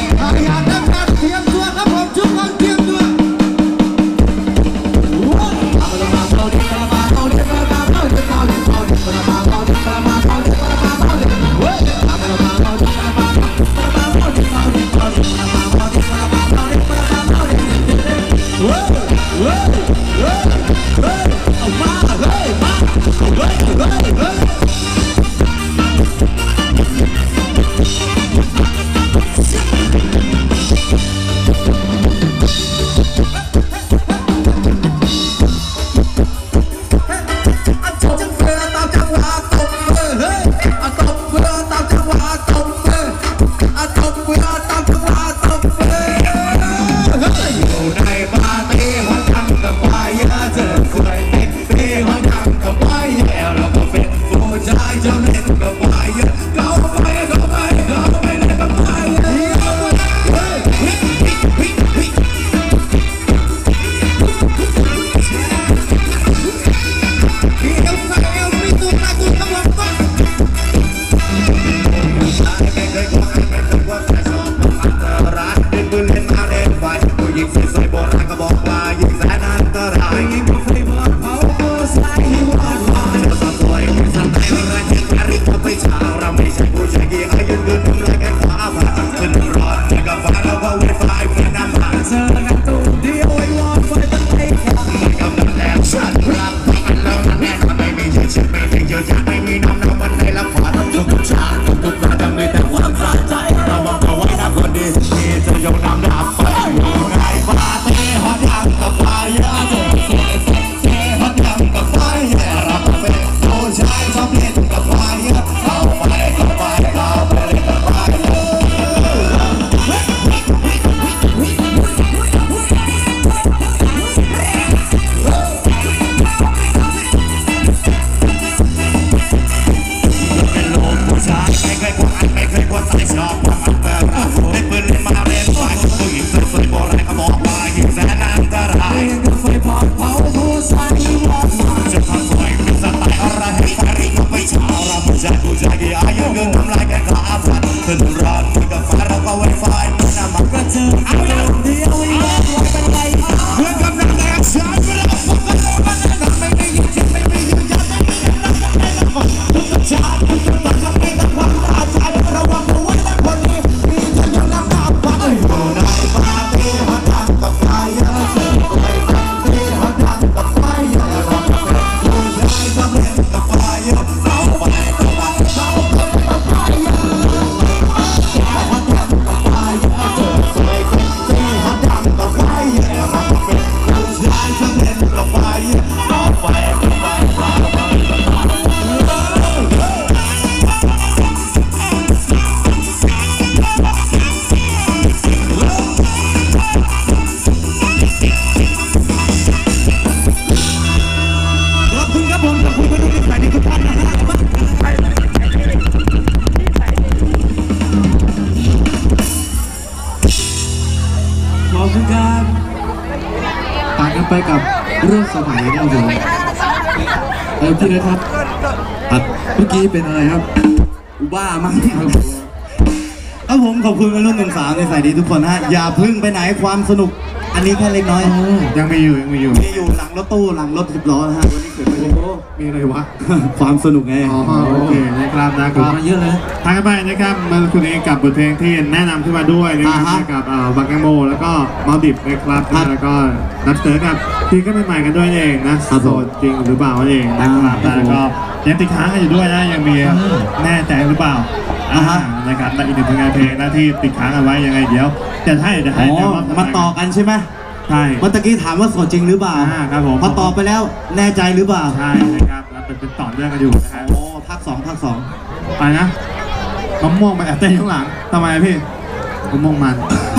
อยากได้การเตรียมตัวครับผมทุกคนเตรียมตัวไปกับเรื่องสมัยนะครับผมพี่นะครับเมื่อกี้เป็นอะไรครับอุบ้ามากครับผมขอบคุณวัยรุ่น13ในสายดีทุกคนฮะอย่าพึ่งไปไหนความสนุกอันนี้แค่เล็กน้อยยังมีอยู่หลังรถตู้หลังรถ10 ล้อนะฮะวันนี้เกิดอะไรมีอะไรวะความสนุกไงโอเคนะครับนะก็เยอะเลยทางกันไปนะครับมาคุณเองกับบทเพลงที่แนะนำขึ้นมาด้วยนะครับกับบังแกโมแล้วก็มัลดิบนะครับแล้วก็นัดเตอร์กับที่ก็ใหม่ๆกันด้วยเองนะโสดจริงหรือเปล่าเองนะครับแล้วก็ยังติดค้างกันอยู่ด้วยนะยังมีแน่ใจหรือเปล่านะครับและอีกหนึ่งผลงานเพลงนะที่ติดค้างกันไว้ยังไงเดี๋ยวจะให้มาต่อกันใช่ไหมใช่เมื่อกี้ถามว่าโสดจริงหรือเปล่าครับผมพอตอบไปแล้วแน่ใจหรือเปล่าใช่นะครับแล้วเป็นต่อเรื่องกันอยู่นะครับโอ้ภาค 2 ไปนะมะม่วงมาแอบเต้นข้างหลังทำไมพี่มะม่วงมัน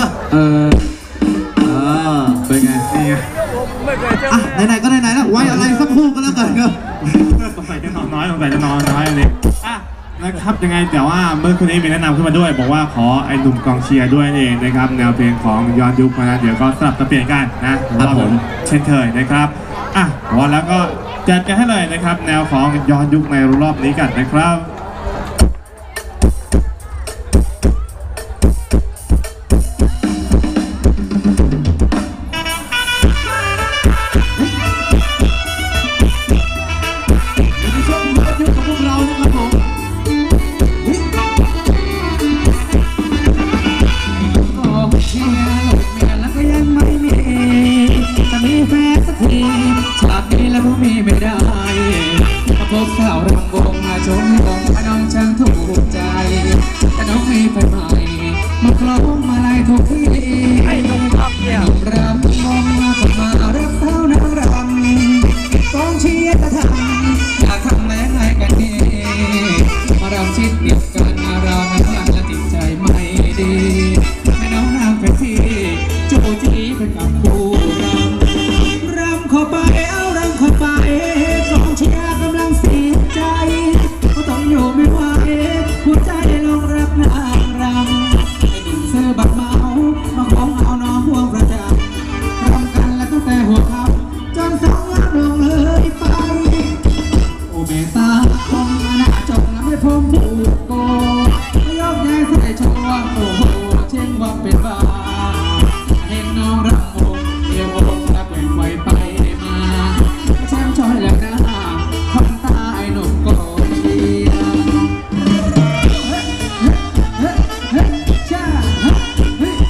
เป็นไงนี่ไงไหนๆก็ไหนๆแล้วไว้อะไรสักคู่ก็แล้วกันครับสงสัยจะนอนน้อยอันนี้นะครับยังไงแต่ว่าเมื่อคืนนี้มีแนะนำขึ้นมาด้วยบอกว่าขอไอ้หนุ่มกองเชียร์ด้วยเองนะครับแนวเพลงของย้อนยุคนะเดี๋ยวก็สลับเปลี่ยนกันนะครับผมเช่นเคยนะครับวันแล้วก็จัดกันให้เลยนะครับแนวของย้อนยุคในรอบนี้กันนะครับทุกที่ให้ทุกครับเนี่ยรำมองมาก็มารักสาวนางรำกองเชียร์จะทำอยากทำแม้ไงกันดีมารำชิดเดียวกันมารำน้ำลังจะติดใจไม่ดีไม่น้องนางเป็นที่จูจีเป็นกับคู่รำเข้าไปเอารำเข้าไปกองเชียร์กำลังเสียใจก็ต้องอยู่ไม่ไหวหัวใจลงรักนางรำให้ดึงเสื้อบักเมามาของเอาน้องห่วงประจำรำกันแล้วตั้งแต่หัวค่ำจนสองยามลงเลยไปโอเมตาคงอนาจงและไม่พมผูกโกไม่ยกย้ายใส่ชัวโอ้โหเช่นว่าเป็นบ้าเห็นน้องรำวงเอวองตะแกว่งไฟไปมาแช่มช้อยแล้วนะคนตายหนุ่มโกเชียจ้าเฮ้ย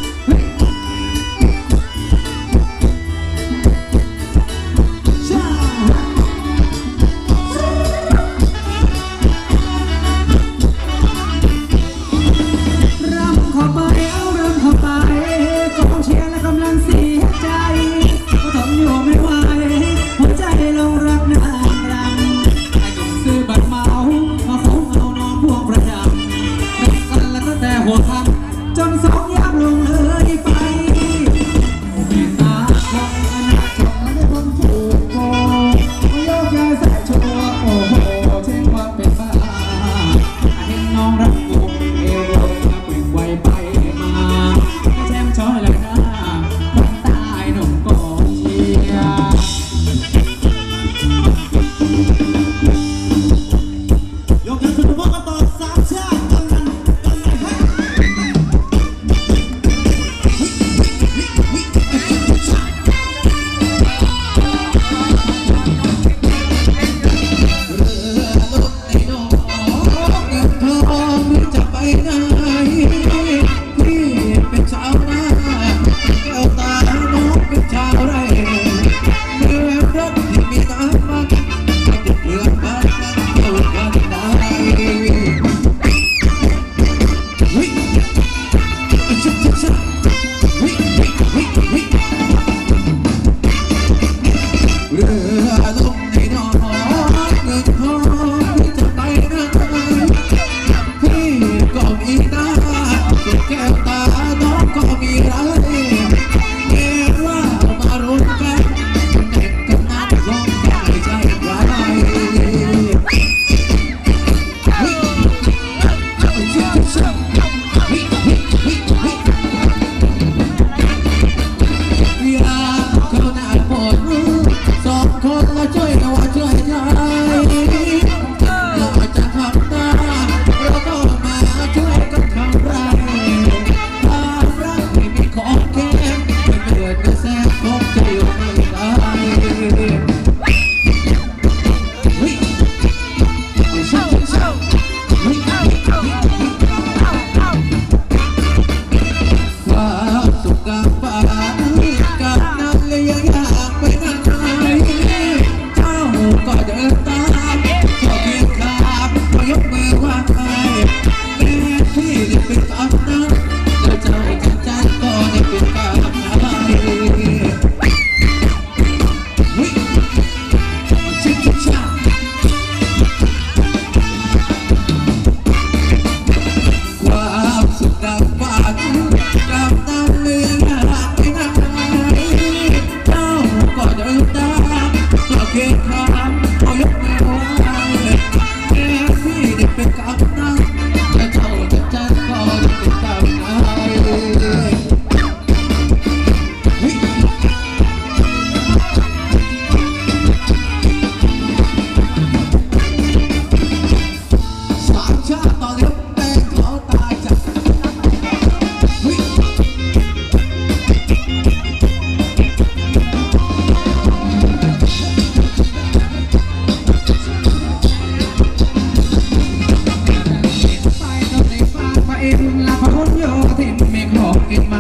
จ้ารำเข้าไปเอารำเข้าไปกองเชียร์และกำลังเสียใจก็ทนอยู่ไม่ไหวหัวใจลงรักนางรำให้หนุ่มซื้อบัตรเมามาคงเอาน้องพวงประจำรักกันแล้วตั้งแต่หัวค่ำจนสองยามลงเลยไปโอเมตาคงอนาจงและไม่พ้นผูกโกไม่โยกย้ายสายชัวโอ้โหเช่นว่าเป็นบ้าเห็นน้องรักวงเอวลงมาเปลี่ยนไวไปมาก็แช่มช้อยแล้วนะคนตายหนุ่มกองเชียร์ยกกันสุดพวกกันต่อสามชาติกันให้จะไปไหนพี่เป็นชาวนาแก้วตาน้องเป็นชาวไร่เมื่อรถที่มีน้ำมันก็จะเปลือกบ้านมันเข้ากันได้เฮ้ยชักชักชักเฮ้ยเฮ้ยเฮ้ยเฮ้ยเรือลงในหนองเงินทองที่จะไปไหนพี่ก็มีหน้าเก็บแก้วตาน้องก็มีไรเมื่อว่ามารุนกันเด็กกันนั้นร้องได้ใจร้ายเฮ้ยชิบชิบเฮ้ยเฮ้ยเฮ้ยเฮ้ยอยากเข้าหน้าปวดสองคนละช่วยกันว่าช่วยใจเราจะทำหน้าเราก็มาช่วยกันทำไรความรักที่มีของแก้มไม่เดือดไม่แสบคงจะอยู่ไม่ได้เฮ้ยเช่าเช่าเฮ้ยความสุขกับฝันกับนั้นเลยยังอยากไปไหนเจ้าก็เดินตามก็เพียงข้ามก็ยกมือไหว้แม้ที่จะเป็นตอนนั้นแล้วเจ้าจะใจก็ได้เป็นการอะไรเฮ้ยชิชิชาความสุขกับฝันกับนั้นเลยอยากไปไหนเจ้าก็เดินตามก็เพียงข้ามก็ยกมือไหว้แม้ที่ได้เป็นกำนันและเจ้าจะใจก็ได้เป็นกำนันเฮ้ยสามชาติตอนนี้เป็นเขาตายจากเฮ้ยไปก็ได้ฟังไปละพะคนโยทินเมฆหอกกินมา